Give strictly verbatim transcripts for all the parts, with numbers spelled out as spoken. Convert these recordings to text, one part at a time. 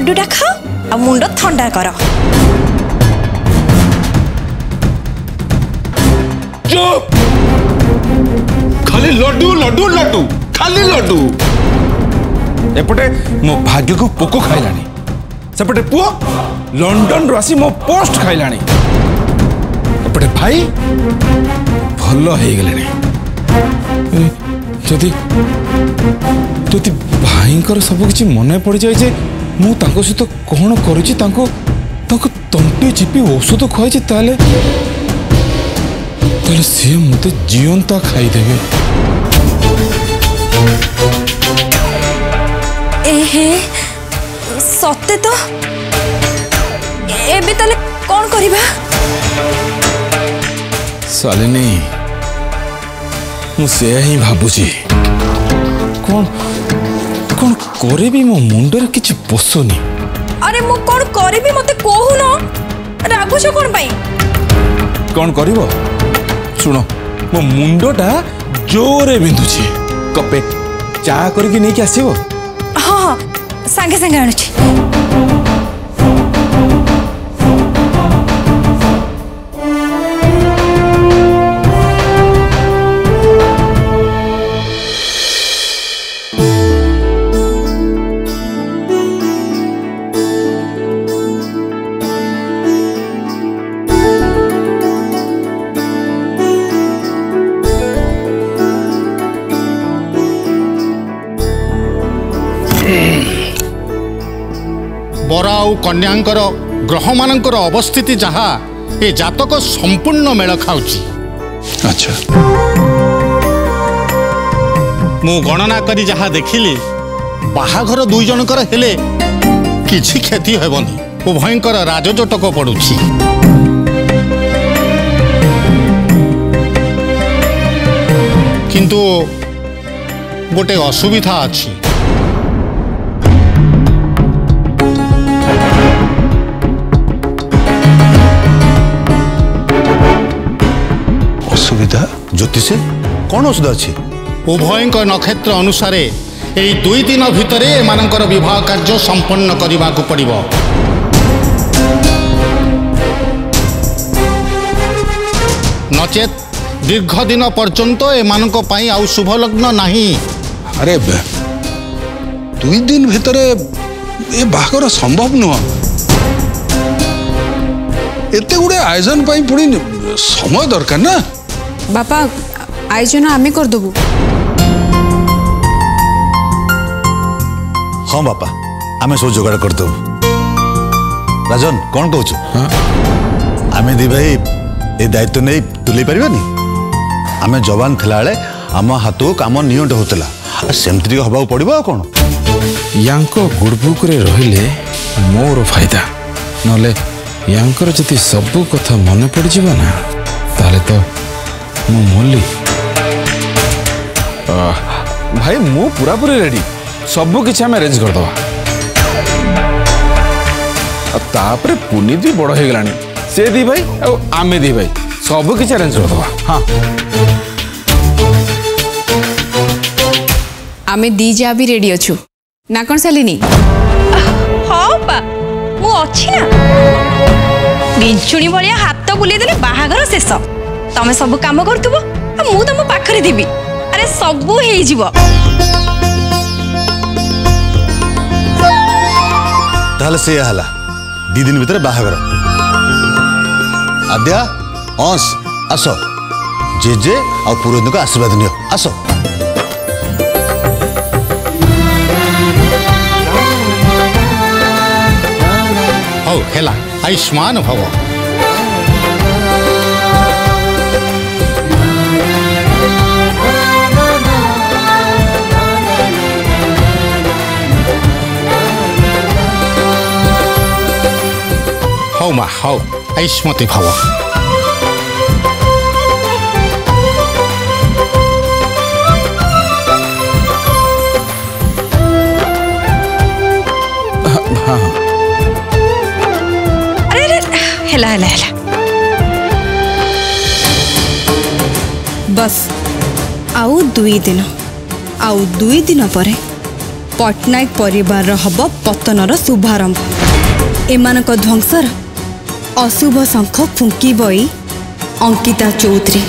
लड्डूटा खाओ आ मुंड ठंडा कर। चुप! खाली लड्डू लड्डू लड्डू खाली लड्डू। एपटे मो भाग्य को पोको खाइलानी, सेपटे पुओ लंडन रो आसी मो पोस्ट खाइलानी, एपटे भाई भल हो गले। जदि जदि भाईंकर सब किछि मने पड़ जाए जे मु तांको सहित कौन करूछि, तांको तांको तंटे चिपी औषध खुआई ताले ताले सी मते जीवंता खाईदेवे। एहे सत्य तो एबे ताले कौन करिबा? सालिनी मु से ही भाबुची कौन कौन करे भी मो मुंडर किछि पसोनी। अरे मु कौन करे भी मते कहू न, रागुछ कौन पई? कौन करिवो सुनो, मो मुंडटा जोरे बिंदुची, कपे चा करके नहीं के आसीबो? हाँ हाँ सांगे सांगे आणुची। बर आउ कन्यांकर ग्रह मानकर अवस्थिति जहा ए जातक संपूर्ण मेल खाउची। अच्छा मु गणना करी जहा देखिली बाहाघर दुई जनकर हेले किछि क्षति हेबनी, उभयंकर राजजोटक पड़ुछि। किंतु गोटे असुविधा अछि। ज्योतिष कौन औषध अच्छी? उभयंक नक्षत्र अनुसार यही दुई दिन भितर एमानकर विवाह कार्य संपन्न करने को पड़िबो। नचेत दीर्घ दिन पर्यंत एमानक पई आउ शुभ लग्न नहीं। अरे दुई दिन भितर ए बाहागर संभव नुह। एते गुडे आयोजन पई पुणी समय दरकार ना। बापा आयोजन आमे कर देबु। हाँ बापा आमे सब जोगाड़ कर देबु। राजन कौन कहू? हाँ आमे दी भाई ए दायित्व नहीं तुले पारिबानी। आमे जवान थिला बेले आम हाथ काम नियंट होतला, सेमती हवा पड़ो। कौन यांको गुडबुक रे रहिले मोर फायदा, नले यांकर जति सबू कथा मन पड़ जिबा ना ताले तो मु मोली। भाई मु पूरा पूरी रेडी, सबू किछि हम अरेंज कर दवा। तापरे पुनी दी बड़ हो गलानी, से दी भाई और आमे दी भाई सबू किछि अरेंज कर दवा। हाँ आमे दी जा भी रेडी अछु ना कौन सालिनी? हाँ बा मु अछि ना। बिंचुणी भलिया हाथ तो बुले देले बाहागर शेष। तमे सब काम करथुबो आ मु तम पाखरे दिबी। अरे सबू हेई जीवो। ताले से हला दी दिन भीतर बाहागर। आद्या अंश आसो जेजे आ पुरोहित को आशीर्वाद नियो। आसो हौ हेला आयुष्मान भव। हौ मा हौ आयुष्मती भव। अरे अरे हेला हेला हेला बस आउ दुई दिन आउ दुई दिन परे पट्टनायक परिवार हब पतनर शुभारंभ। एमानक ध्वंसर अशुभ शंख फुंकी बई अंकिता चौधरी।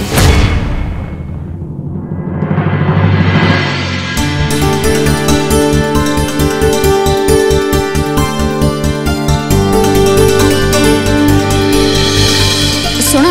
शुण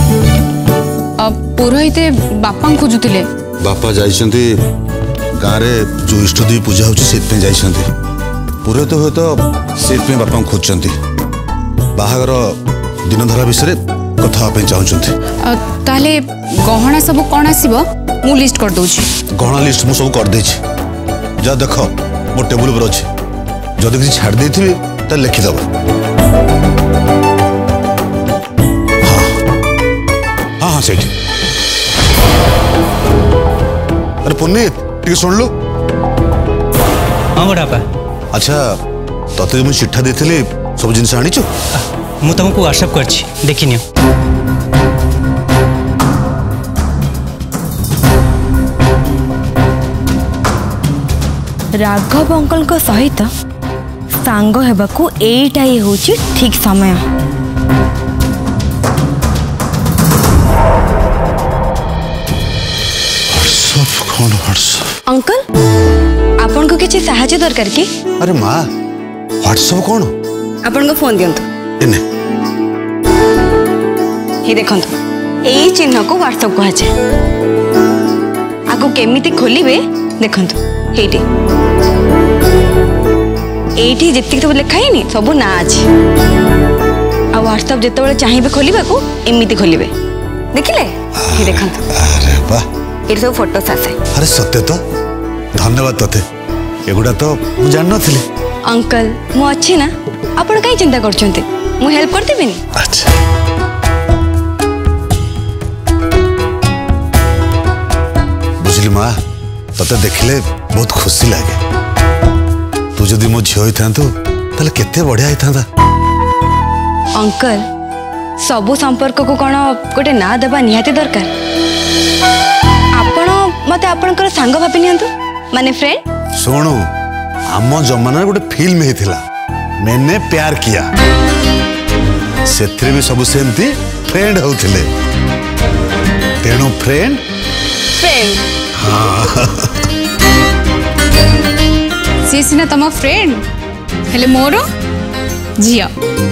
पुरोहिते बापा खोजुले। बापा जाइछन्ति गाँव में जो इष्टदेवी पूजा होती जाइछन्ति। पुरोहित हुए तो से बापा खोजती बाहागर दिन धरा विषय कथा चाहते। ताले गहना सब कौन आसीबो मु लिस्ट कर दोछि। गहना लिस्ट मु सब कर देछि। जा देख मो टेबुल पर अछि जदि किसी छाड़ देथिबे त लिखि दब। हाँ हाँ सेठी। अरे पुनीत टी सुन लो। हाँ बड़ापा। अच्छा तते मु चिट्ठा देथिली सब जिनस आनिछु। मु तुमको व्हाट्सएप करछि देखिनियो। राघव अंकल को सहित सांग हेबाकू एटा ही होची ठीक समय। कौन व्हाट्सएप? अंकल आपन को किछि सहायता दरकार की? अरे माँ व्हाट्सएप कौन? आपन को फोन दियंतु। इने ही देखंतु एई चिन्ह को व्हाट्सएप कहा जाय। आको केमिति खोलिबे देखंतु हेटी एटी जेतिक सब लिखा हैनी सब ना अछि। आ व्हाट्सएप जते बेले चाहिबे खोलिबा को एमिति खोलिबे देखिले ही देखंतु। अरे वाह एटी सब फोटोस आसे। अरे सत्य तो धन्यवाद तते एगुडा तो मु जान नथिली। अंकल मु अछि ना आपण काई चिंता करछन्ते मु हेल्प कर देबेनी। अच्छा बुझली माँ तते देखले बहुत खुशी लागे। तू जदि मो झियो होइथांतु ताले केते बढ़िया होइथांता। अंकल सबु संपर्क को कोन गोटे ना देबा निहाती दरकार। आपण मते आपनकर संग भाबी नियंतु माने फ्रेंड। सुनु आम जमाना गोटे फिल्म हेतिला मैंने प्यार किया सेथरे भी सब सेमती फ्रेंड होथिले तेणु फ्रेंड फ्रेंड। हाँ सी सिना तम फ्रेंड हेले मोरो झिया।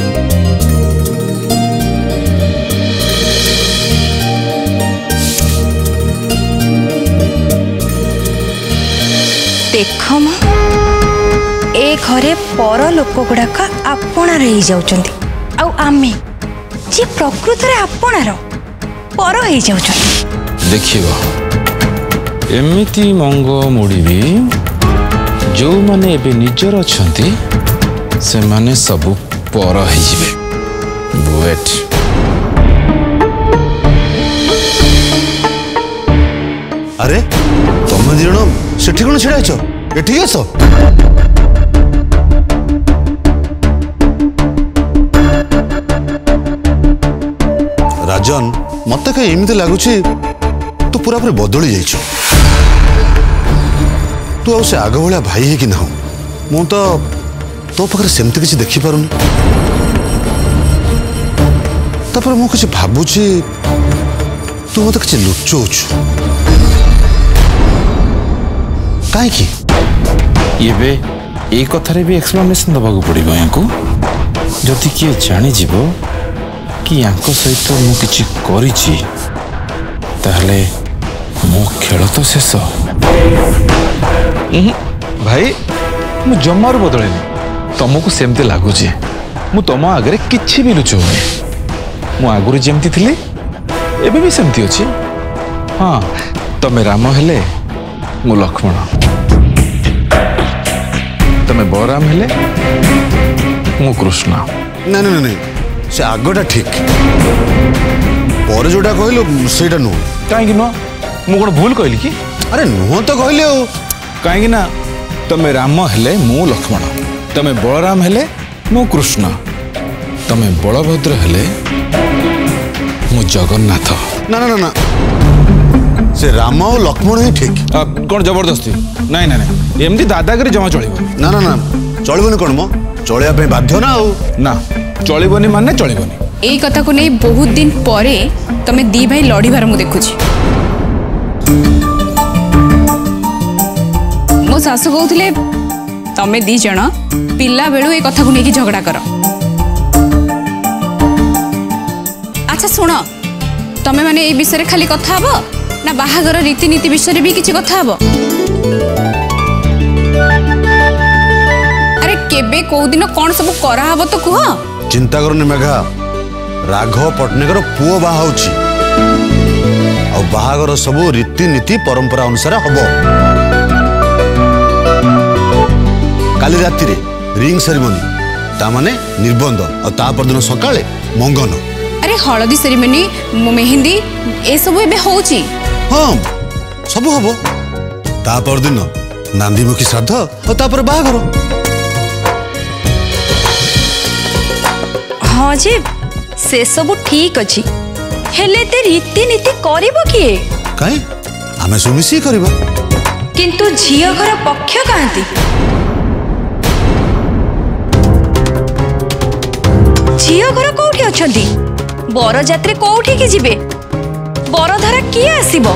देख म ए घरे पर लोक गुड़ाक आपणार हो जाउछन्ती आउ आमे जे प्रकृत रे आपणार पर हो जाउछन्ती। देखिबो एमिति मंग मोड़बी जो माने एबे निजर अछंती से माने सब पर हो जिवे। वेट अरे तुम दिजण सेठी कोन छिड़ा छ एठी आस। राजन मत कहीं एमती लगुच तू पूरा पूरी बदली जाइछु। तू आ से आग भाया भाई है कि ना मु तो तो पाखे सेमती किसी देखी पारुनी। तापर मु किसी भाबुची तू मत किसी लुचौछु काहे की? ये बे ए कथारे भी एक्सप्लेनेशन दबाक पड़िबो याको जति किए जानि जीवो कि यांको सहित मु किछि करिछि ताहले मो खेल तो शेष। भाई मु जमार बदलेनी तुमको सेमती लगुच मु तुम आगे किछि भी लुचौनी। मु आगुरी जेमती थिली एबे भी सेमती अछि। हाँ तमे राम हेले मु लक्ष्मण तमे बलराम हेले मु कृष्ण। ना ना नहीं से आगटा ठीक पर जोटा कहलु सेटा नु कहीं नुह मु कौन भूल कहली कि? अरे नुह तो कहले हो कहीं ना तमे राम हेले मु लक्ष्मण तमे बलराम हेले मु कृष्ण तमे बलभद्र हेले मु जगन्नाथ। ना ना ना ना से राम और लक्ष्मण ही ठीक। कौन जबरदस्ती? नहीं नहीं नहीं एमती दादागिरी जमा चलिबो ना ना ना चलिबनी कौन मो चलिया पे बाध्य ना आउ ना चलिबनी माने चलिबनी। एई कथा को नहीं बहुत दिन परे तमे दी भाई लड़ीबार मु देखुची। मो सासु कहउथिले तमे दी जण पिला बेलू ए कथा को नेकी झगड़ा कर। अच्छा सुन तमे माने ए विषय खाली कथा हबो ना बाहागर रीतिनीति विषय भी किसी कथा हबो? अरे केबे को दिन कौन सब करा हबो तो कुह। चिंता करनी मेघा राघव पट्टनायकर पुओ बाहा होची आ बाहागर सब रीतिनीति परंपरा अनुसार हबो। काली राति रे रिंग सेरेमनी ता माने निर्बंध और ता परदिन सकाळे मंगन। अरे हळदी सेरेमनी मेहंदी ए सब एबे होची। हाँ सब हबो ता परदिन नांदीमुखी श्राद्ध और तापर बाहागर। हाँ जी से सब ठीक अच्छी हेले ते रीतिनीति करिबो किए? काई आमे सुमिसी करबा किंतु झियो घर पक्ष कांती झियो घर कोठी अछंती बर जात्रे कोठी की जिबे बरधारा किए आसीबो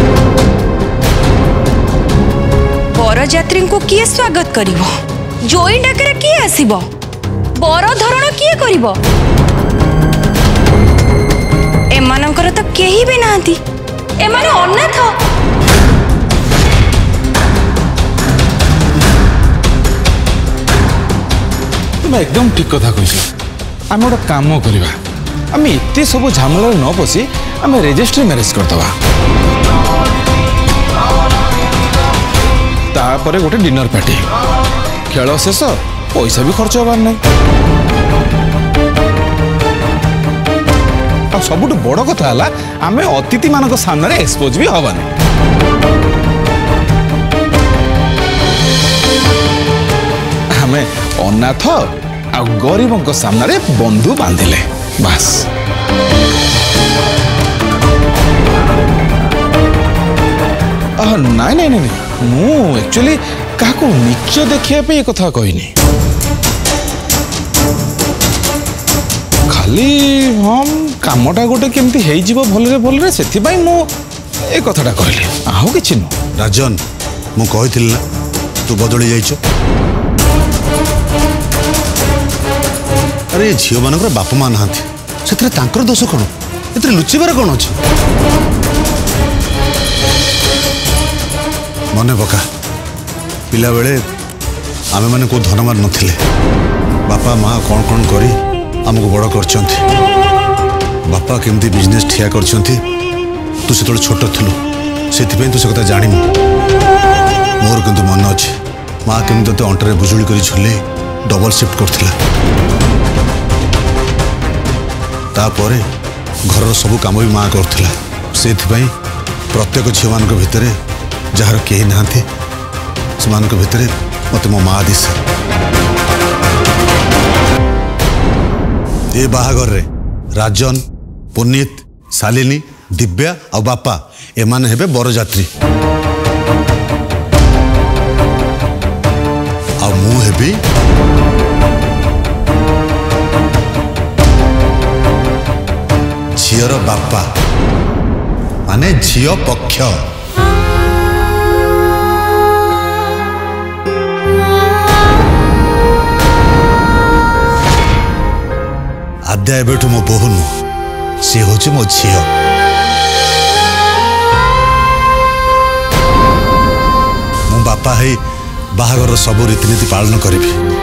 बर जात्री को किए स्वागत करिवो जोई डाकरा किए आसीबो बर धरण किए करिवो एमानकर तो केही भी नांती एमाने अनाथ। तुम एकदम ठीक कथा कहिस। आम गोटे काम करवा आम एत सब झमेला न पशि आम रेजिस्ट्री मैरिज करदवा तापर गोटे डिनर पार्टी खेल शेष पैसा भी खर्च हबार नहीं। सबुठ बड़ कथा है आम अतिथि मान सामने एक्सपोज भी हबानी। आम अनाथ आ गरीबों सामने बंधु बांधिले बास। नाई नाई नाई मु एक्चुअली क्या नीच देखिए कथा कहनी खाली हम कामटा गोटे केमती हेजिबो भलरे भलरे सेथिबाई मु ए कथाटा कहली आहो किछि न। राजन मु कहिथिल ना तू बदली जाइछो। अरे झियो मानकर बाप मां नाहांती सेथरे तांकर दोष कोन एतरे लुचिबार कोन अछि? मने पका पिला बेले आमे माने को धनवान नथिले बापा माँ कौन कौन करी आमको बड़ करछंती बापा केमती बिजनेस ठिया करछंती तू से छोट थिलु सेथिपई तू से कथा जानिनु मोर किंतु मन अछि माँ केमती ते अंटरे बुजुली करी झुले डबल शिफ्ट करथिला तापरे घर सब काम भी माँ करथिला सेथिपई प्रत्येक झियो मान भितर जार कहीं नाहांती सेमान भितर मत मो माँ दिशा ये बाहागर रे राजन पुनीत शालिनी दिव्या और बापा एमान हेबे बरजात्री आ मु हेबी झियर बापा माने झियो पक्ष। आद्या एबेठू मो बोहू नु सी हूँ मो झील मो बापा है बाहागर सब रीतिनीति पालन करी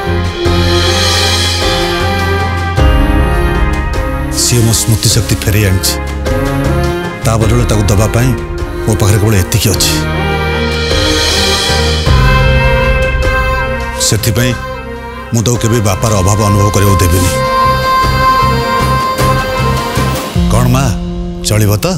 सी मो स्मृति शक्ति फेरे आनी बदले ताकू दबापाई मो पाखे केवल एतिकी अच्छी से मुझे केवे बापार अभाव अनुभव करने देविनी कौन माँ चलिब तो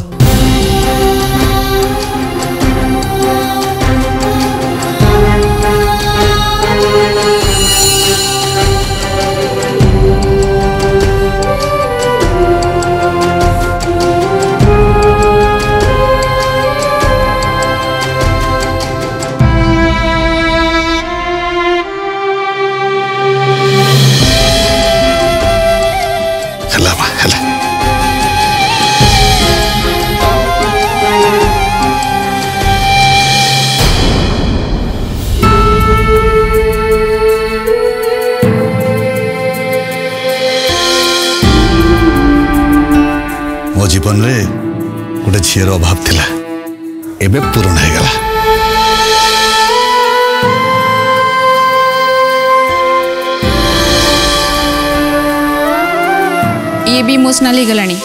जीवन रे गोटे झीर अभाव थिला एबे पूर्ण हो गला। ये भी इमोशनल हो गलानी।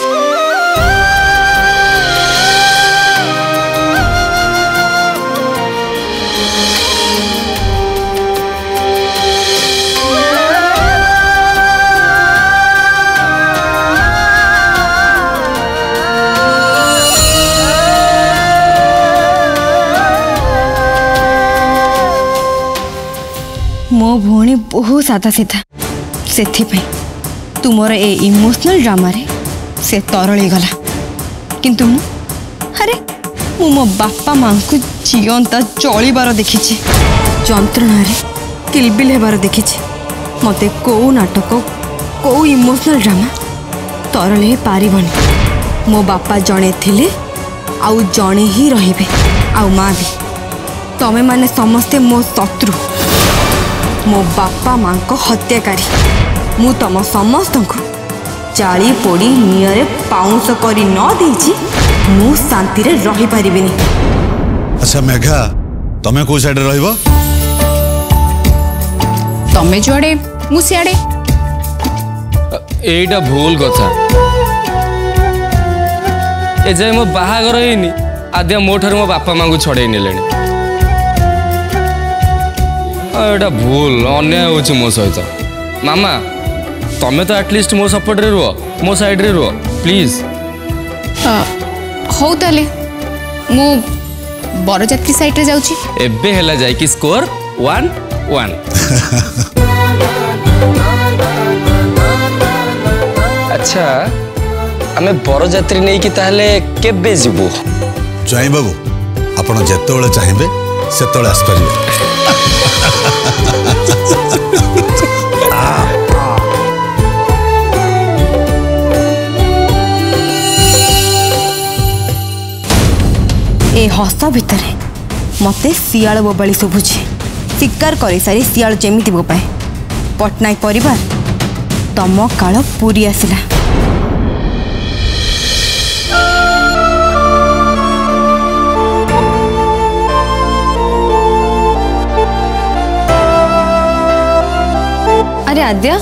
मो भौणी बहुत सादा सीधा से तुमर ए इमोशनल ड्रामा रे से तरली गला किंतु मु अरे मु मो बापा माँ को जीवंता चलिबार देखी जंत्रणा किलबिल हेबार देखी मते को नाटक को इमोशनल ड्रामा तरल पारिबनी। मो बापा जड़े थिले आउ जड़े ही रहिबे आउ माँ भी तमे माने समस्ते मो शत्रु मो बापा माँ को हत्याकारी मु तम समस्त को जाली पोड़ी नियरे पाउंस करी न देछि मु शांति रे रही परिबिनी। अच्छा मेघा तमे को साइड रहइबो? तमे जोड़े मु सियाड़े। एटा भूल कथा ए जाय मो बाहागर हेनी आद्या मोठर मो बापा माँ को छड़े नेलेनी एटा भूल अन्याय होछि मो सहित। मामा तमे तो एटलिस्ट मो सपोर्ट रे रुह मो साइड रे रुह प्लीज। हो ताले मु बरजात्री साइड रे जाउची एबे हेला जाय कि स्कोर वन वन। अच्छा आमे बरजात्री नै कि ताले केबे जिवो? जाई बाबू आपण जेतोळे चाहिबे सेतोळे आस परिबे। ए हस भितर मते सियाल बोबाली शुभुଛି शिकार कर सारी सियाल जेमिति बोपाए पटनायक परिवार तम काल पूरी आसिला। अरे आद्या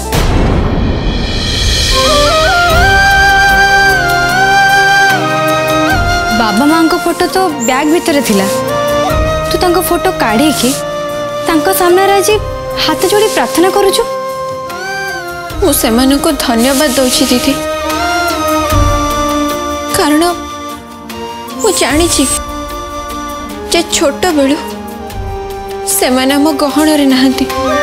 बाबा माँ को फोटो तो बैग भितर थिला तू तांको फोटो काढ़ी के तांको सामने आज हाथ जोड़ी प्रार्थना करूछु। मु सेमान को धन्यवाद दउछि दीदी कारण मु जानी छी जे छोट बेलू सेमान हम गहन रे नहंती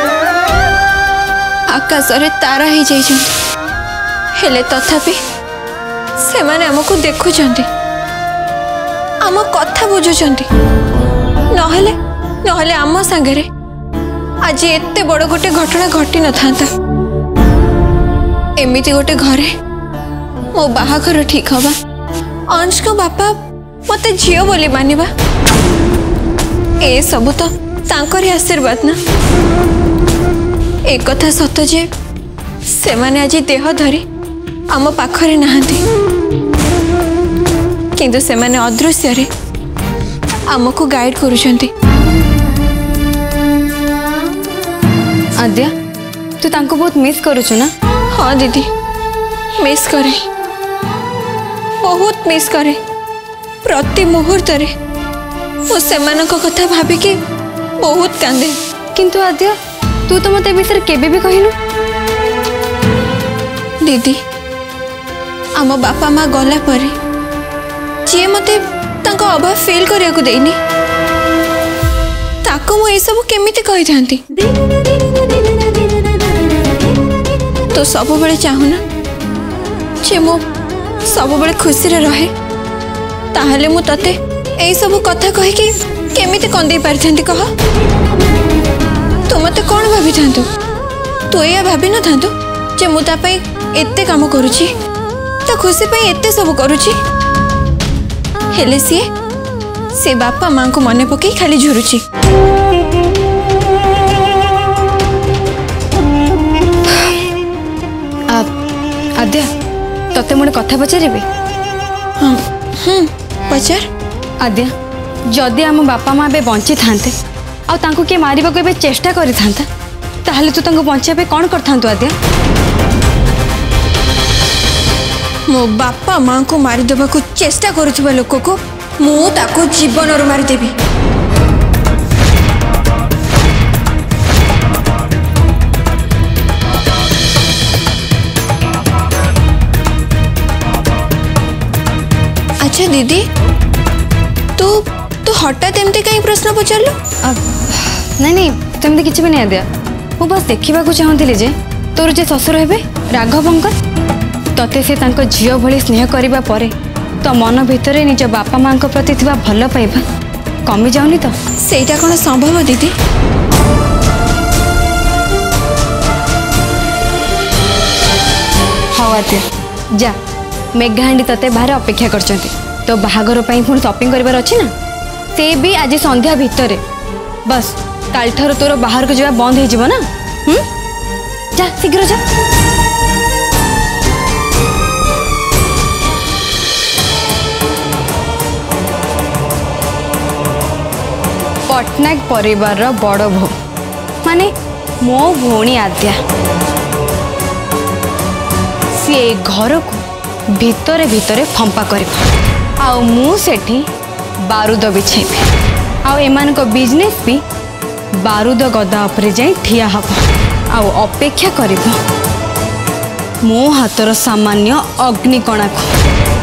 आकाश रे तारा ही जाइछन हेले तथापि सेमान हमको देखुछंती आम कथा बुझुचंती नहले नहले आम सांगरे आज एते बड़ गोटे घटना घटी न थांता। एमिति गोटे घरे मो बाहाघर ठीक हवा अंश को बापा मते झियो बोली मानिबा ए सब तो तांकरी आशीर्वाद ना। एक कथा सत जे से माने आज देह धरी आम पाखरे नहांती किंतु से माने अदृश्य रे आमको गाइड करूछंती। आद्या तू तांको बहुत मिस करूछु ना? हाँ दीदी मिस करे बहुत मिस करे प्रति मुहूर्त रे मो सेमानक कथा भाबी कि बहुत कांदे। किंतु आद्या तू तो मते विषय केबे भी कहिनु। दीदी आम बापा माँ गला परे जी मते तांको अभाव फील करिया को देनी ताको मु ए सब केमिति कहि थांती। तो सब बड़े चाहू ना जे मु सब बड़े खुशी रे रहे ताहले मु तते ए सब कथा कहि कि केमिति कंदे पारथंती कह। तू मते कोन भाबी थांतु तू या भाबी न थांतु जे मु ता पई एते काम करूची ता खुशी पई एते सब करूची हेले सी से बापा माँ को मने पकई खाली झुरुची। आद्या तते मोटे कथा पचारे पचार आद्या जदि आम बापा माँ बे बंची थांते आ तांको के मारिबा को चेष्टा करि थांता ताहले तू तांको बंचिया कौन कर थांतु आद्या मो बापा माँ को मारिदेवा को चेष्टा करुवा लोक को मु ताको जीवन रू मारिदेवी अच्छा दीदी तू तू हठात एमती कहीं प्रश्न पचारू नहीं नहीं तुम किसी भी नहीं आद्या मु बस देखा चाहूली जे तोर जे ससुर हे राघवंकर तते से तांको झियो भली स्नेह करिबा परे तो मन भितरे निज बापा माँ प्रति थिबा भल पाइबा कमी जाउनी तो सेटा कौन संभव दीदी हाँ आद्या जा मेघाहांडी तते बाहर अपेक्षा करचंती तो बाहागर पई पुणी शॉपिंग करिवार अछि ना से भी आज संध्या भितरे बस काल ठार तोर बाहर को जावा बंद हो जीव ना हम जा शीघ्र जा पटनायक परिवार रो बड़ भो माने मो भौणी आद्या सी घर को भितरे भितरे फंपा कर आउ मु सेठी बारूद बिछेबी आउ एमान को बिजनेस भी बारूद गदा उपरे जाई ठिया हब आउ अपेक्षा करिबो मो हातर सामान्य अग्निकणा को